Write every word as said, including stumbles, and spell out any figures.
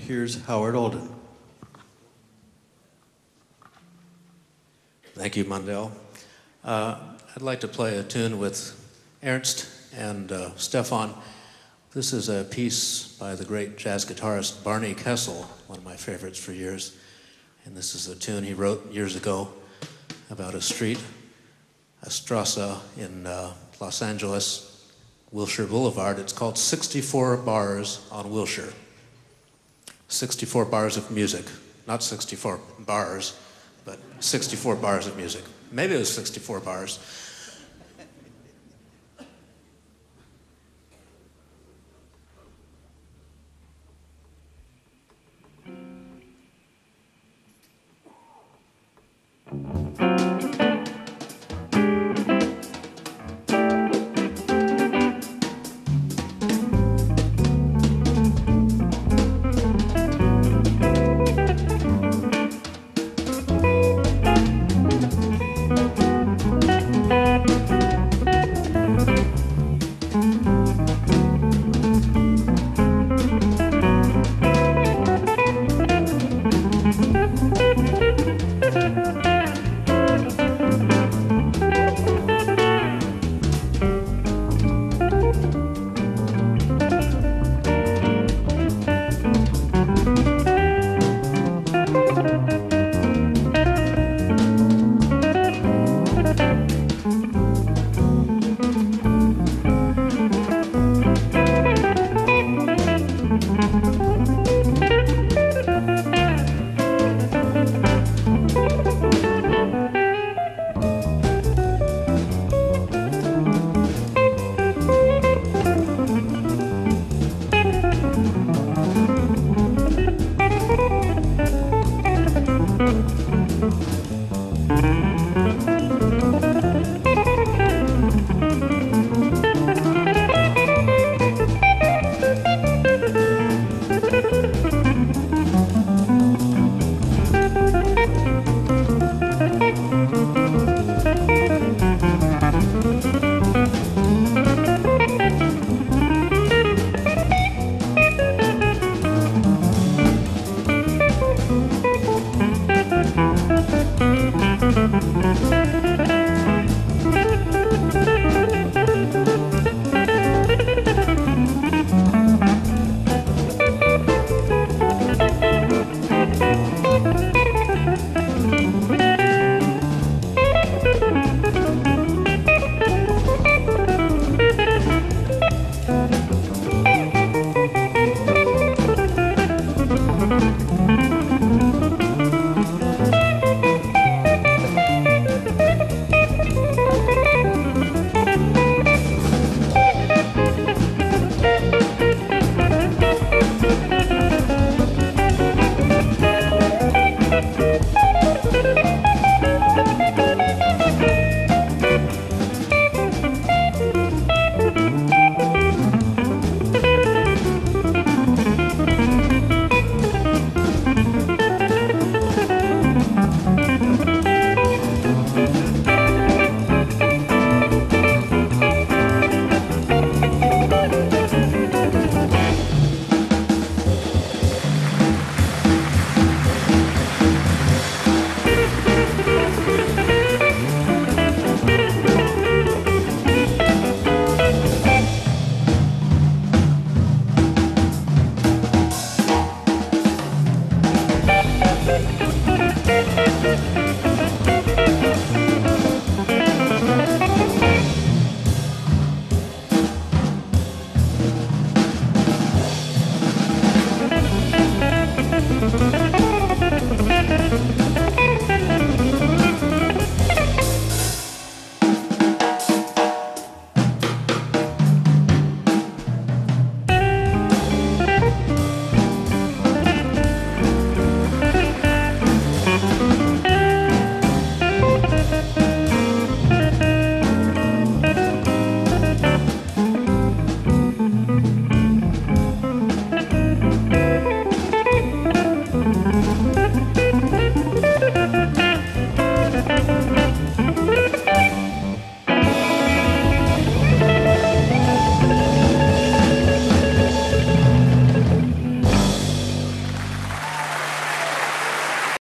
here's Howard Alden. Thank you, Mondale. Uh, I'd like to play a tune with Ernst and uh, Stefan. This is a piece by the great jazz guitarist Barney Kessel, one of my favorites for years. And this is a tune he wrote years ago about a street, a Strasse in uh, Los Angeles, Wilshire Boulevard. It's called sixty-four Bars on Wilshire. sixty-four bars of music, not sixty-four bars, but sixty-four bars of music. Maybe it was sixty-four bars.